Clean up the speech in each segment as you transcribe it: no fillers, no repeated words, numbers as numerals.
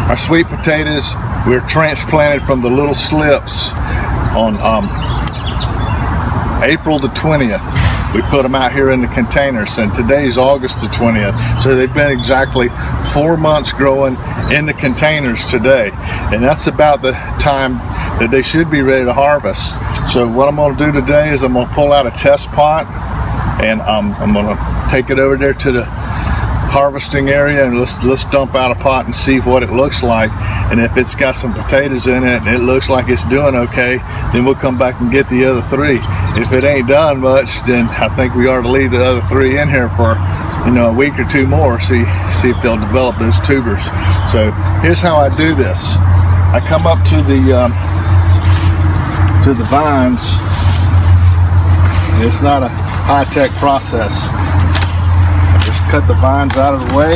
Our sweet potatoes, we're transplanted from the little slips on April the 20th. We put them out here in the containers, and today's August the 20th. So they've been exactly 4 months growing in the containers today. And that's about the time that they should be ready to harvest. So what I'm gonna do today is I'm gonna pull out a test pot, and I'm gonna take it over there to the harvesting area, and let's dump out a pot and see what it looks like. And if it's got some potatoes in it and it looks like it's doing okay, then we'll come back and get the other 3. If it ain't done much, then I think we ought to leave the other 3 in here for, you know, a week or 2 more, see if they'll develop those tubers. So here's how I do this. I come up to the vines. It's not a high-tech process. I just cut the vines out of the way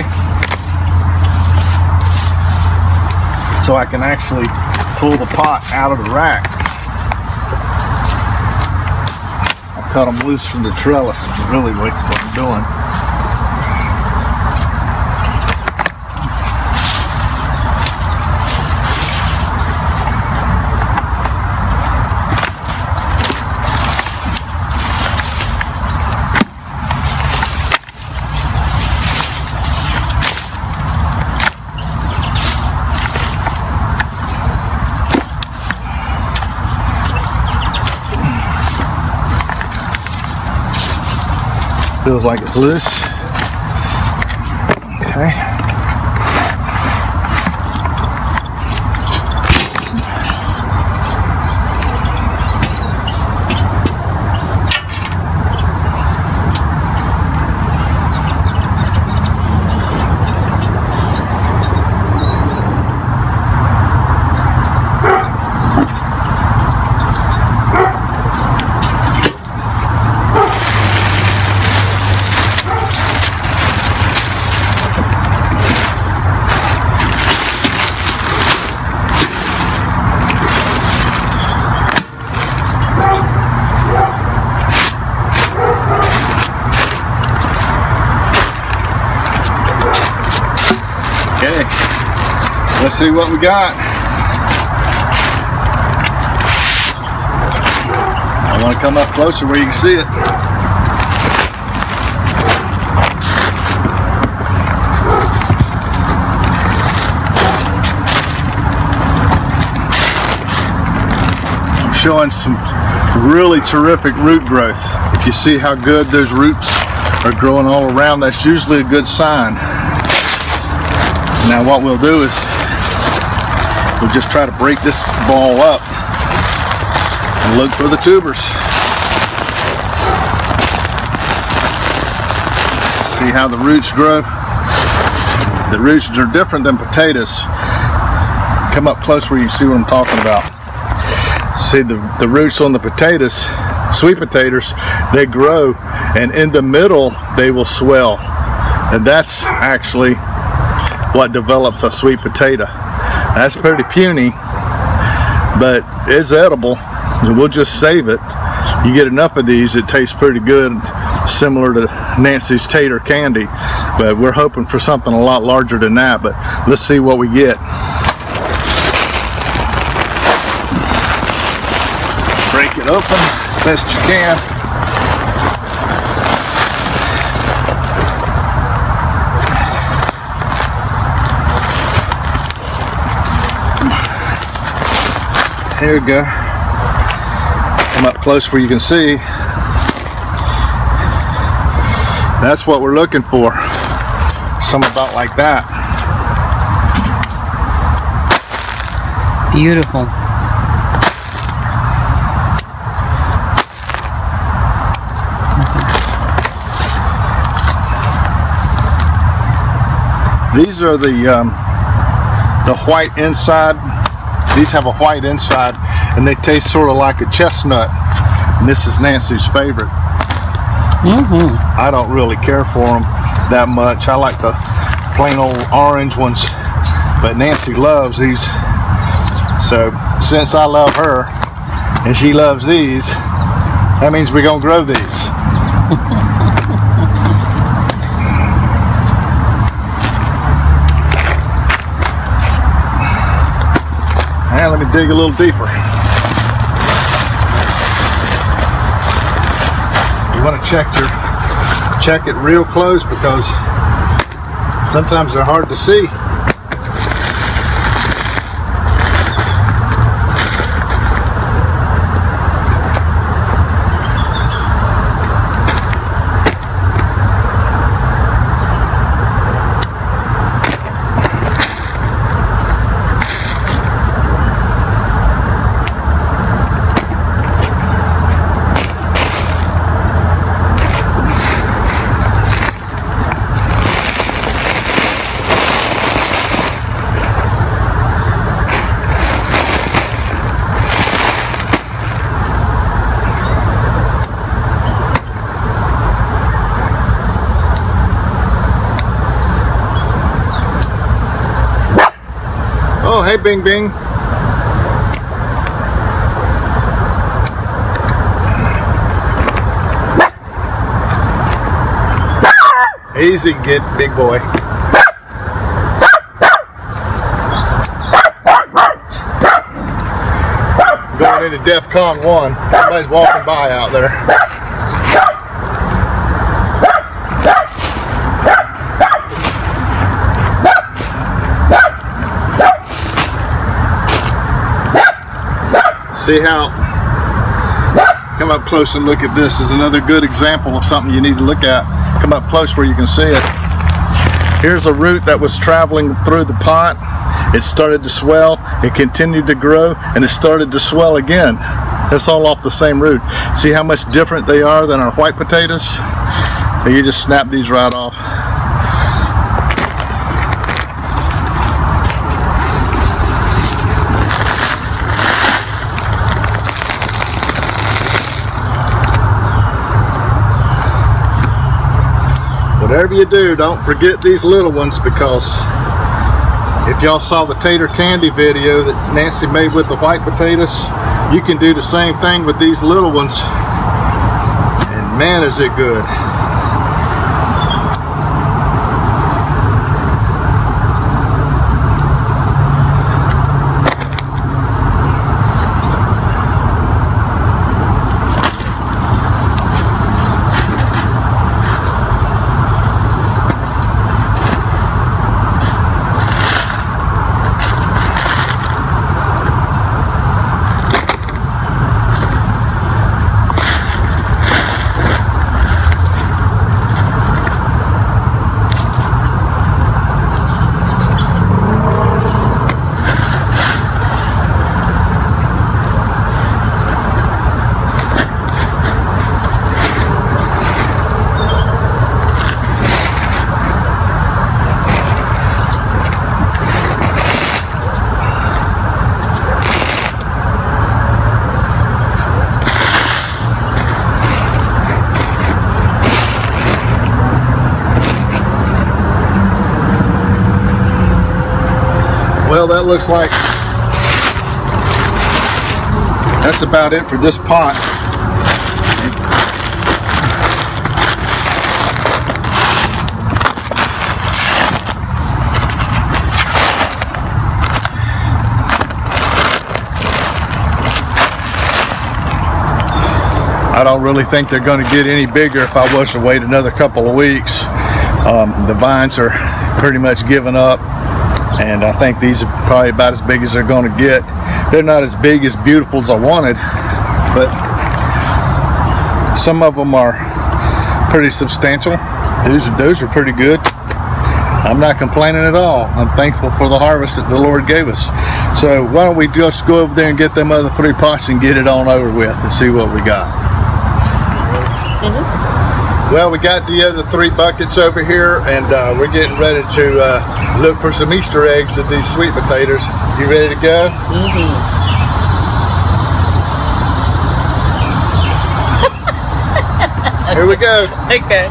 so I can actually pull the pot out of the rack. I cut them loose from the trellis is really what I'm doing. Feels like it's loose. Okay. Okay, let's see what we got. I want to come up closer where you can see it. I'm showing some really terrific root growth. If you see how good those roots are growing all around, that's usually a good sign. Now what we'll do is we'll just try to break this ball up and look for the tubers. See how the roots grow? The roots are different than potatoes. Come up close where you can see what I'm talking about. See the roots on the potatoes, sweet potatoes, they grow, and in the middle they will swell. And that's actually what develops a sweet potato. That's pretty puny, but it's edible, and we'll just save it. You get enough of these, it tastes pretty good, similar to Nancy's tater candy, but we're hoping for something a lot larger than that. But let's see what we get. Break it open best you can. Here we go. Come up close where you can see. That's what we're looking for. Something about like that. Beautiful. These are the white inside. These have a white inside, and they taste sort of like a chestnut. And this is Nancy's favorite. I don't really care for them that much. I like the plain old orange ones, but Nancy loves these. So since I love her and she loves these, that means we're gonna grow these. dig a little deeper. You want to check it real close because sometimes they're hard to see. Oh, hey, Bing Bing. Easy, get big boy. Going into DEFCON 1. Somebody's walking by out there. See how, come up close and look at this. Is another good example of something you need to look at. Come up close where you can see it. Here's a root that was traveling through the pot. It started to swell, it continued to grow, and it started to swell again. That's all off the same root. See how much different they are than our white potatoes? You just snap these right off. Whatever you do, don't forget these little ones, because if y'all saw the tater candy video that Nancy made with the white potatoes, you can do the same thing with these little ones, and man is it good. Well, that looks like that's about it for this pot. I don't really think they're going to get any bigger if I was to wait another couple of weeks. The vines are pretty much giving up. And I think these are probably about as big as they're going to get. They're not as big, as beautiful as I wanted, but some of them are pretty substantial. Those are pretty good. I'm not complaining at all. I'm thankful for the harvest that the Lord gave us. So why don't we just go over there and get them other 3 pots and get it on over with and see what we got. Well, we got the other 3 buckets over here, and we're getting ready to look for some Easter eggs in these sweet potatoes. You ready to go? Here we go. Okay.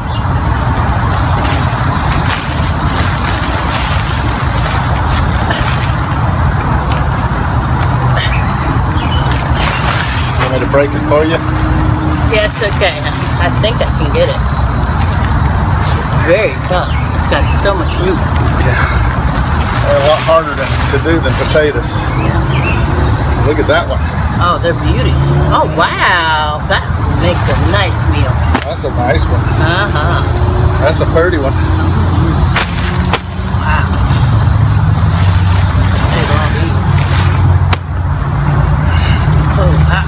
Want me to break it for you? Yes, okay. I think I can get it. It's very tough. It's got so much meat. Yeah. They're a lot harder to do than potatoes. Yeah. Look at that one. Oh, they're beauties. Oh, wow. That makes a nice meal. That's a nice one. Uh-huh. That's a pretty one. Wow. Let's take all these. Oh, wow.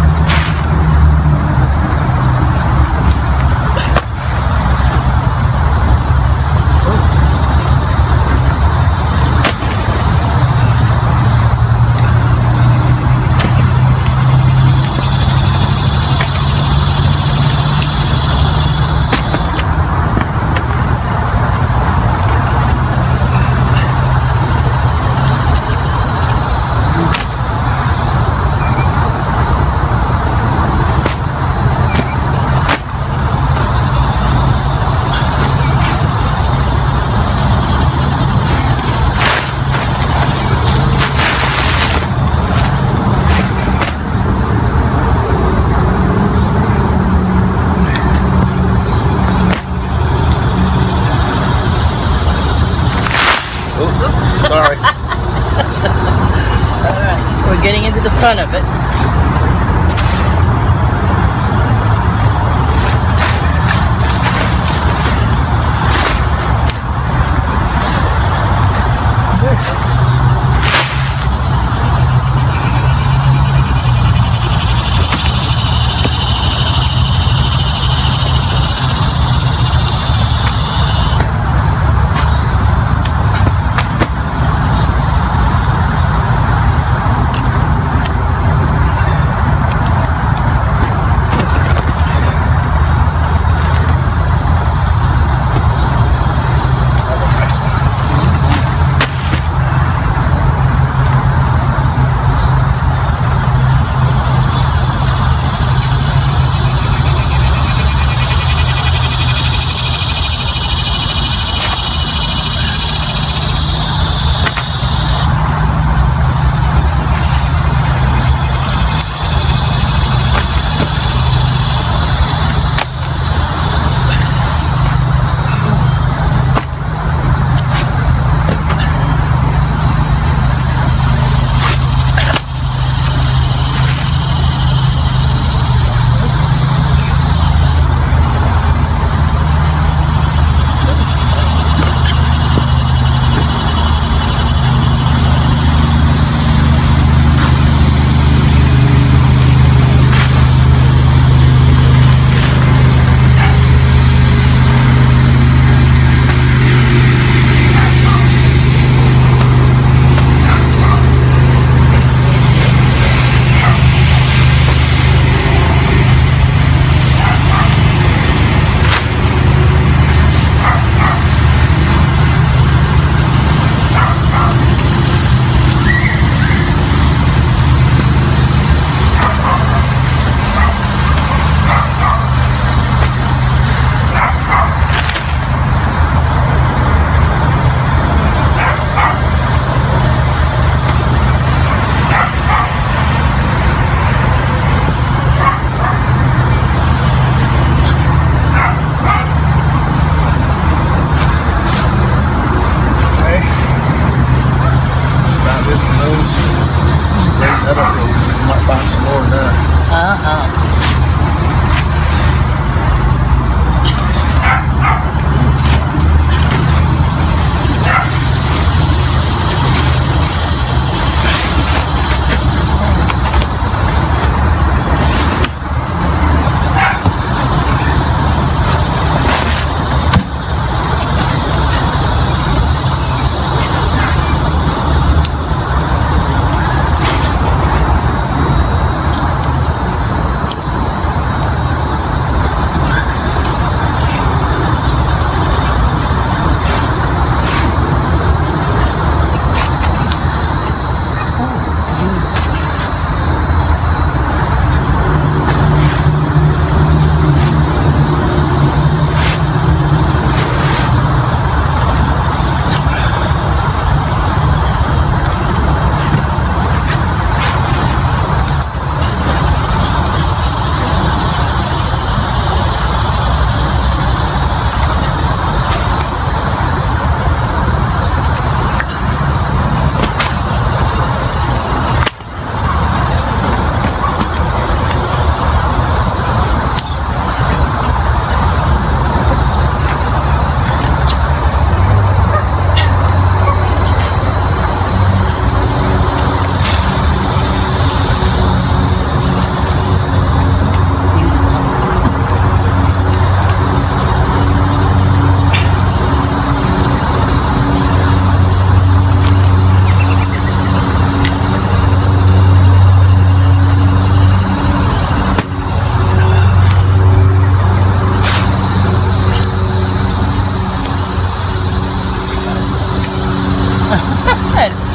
Sorry. Alright, we're getting into the fun of it.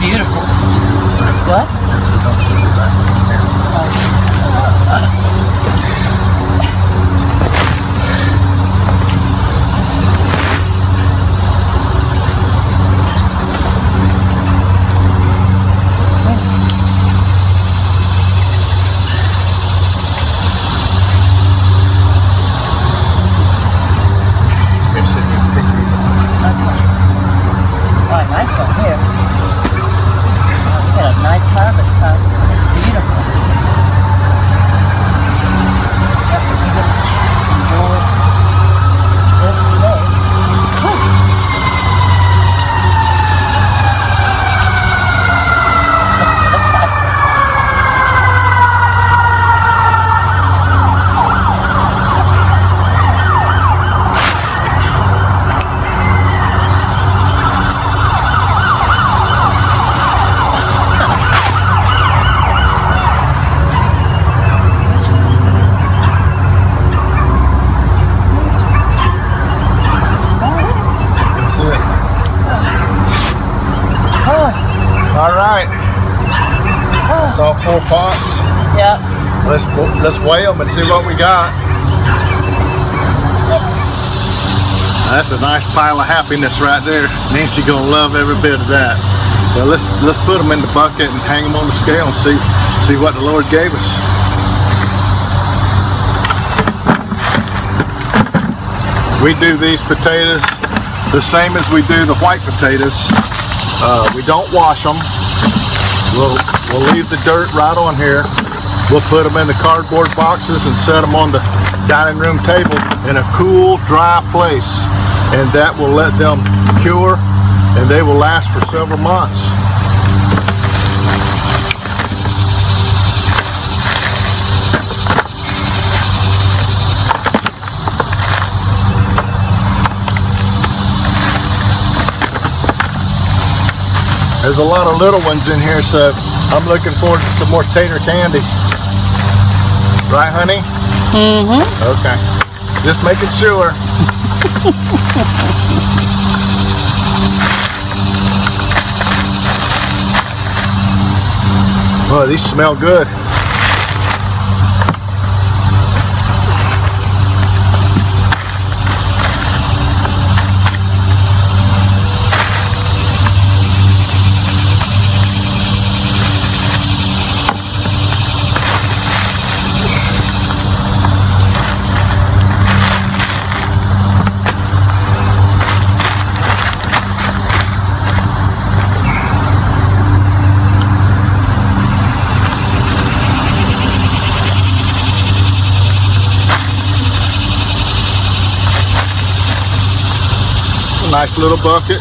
beautiful. What? All 4 pots. Yep. Let's weigh them and see what we got. That's a nice pile of happiness right there. Nancy gonna love every bit of that. Well, let's put them in the bucket and hang them on the scale and see what the Lord gave us. We do these potatoes the same as we do the white potatoes. We don't wash them. We'll leave the dirt right on here. We'll put them in the cardboard boxes and set them on the dining room table in a cool, dry place. And that will let them cure, and they will last for several months. There's a lot of little ones in here, so I'm looking forward to some more tater candy. Right, honey? Mm-hmm. Okay. Just making sure. Oh, these smell good. Nice little bucket.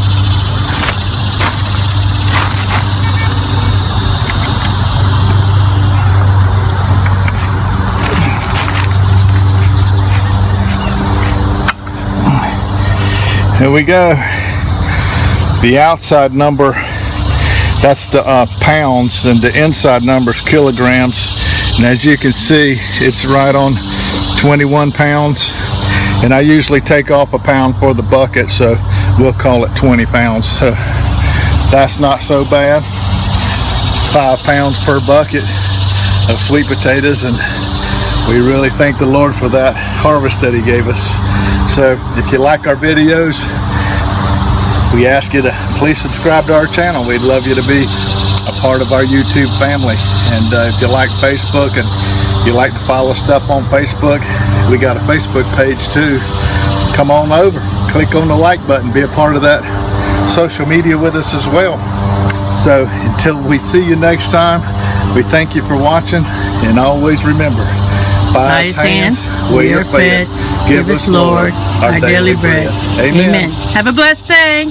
Here we go. The outside number, that's the pounds, and the inside number is kilograms. And as you can see, it's right on 21 pounds. And I usually take off a pound for the bucket, so we'll call it 20 pounds. So that's not so bad. 5 pounds per bucket of sweet potatoes, and we really thank the Lord for that harvest that He gave us. So if you like our videos, we ask you to please subscribe to our channel. We'd love you to be a part of our YouTube family. And if you like Facebook and you like to follow stuff on Facebook, we got a Facebook page too. Come on over, click on the like button, be a part of that social media with us as well. So until we see you next time, we thank you for watching, and always remember, by His hands we are fed. Give us, Lord, our daily bread. Amen. Have a blessed day.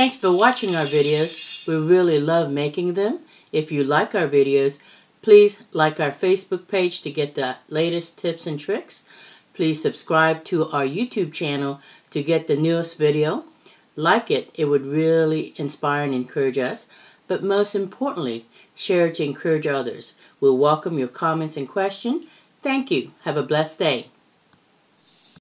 Thanks for watching our videos. We really love making them. If you like our videos, please like our Facebook page to get the latest tips and tricks. Please subscribe to our YouTube channel to get the newest video. Like it, it would really inspire and encourage us. But most importantly, share it to encourage others. We'll welcome your comments and questions. Thank you. Have a blessed day.